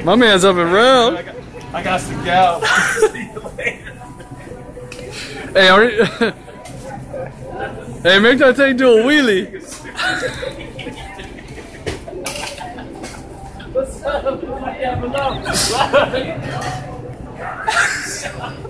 My man's up and round. I got to go. See you later. Hey, hey, make that thing do a wheelie. What's up?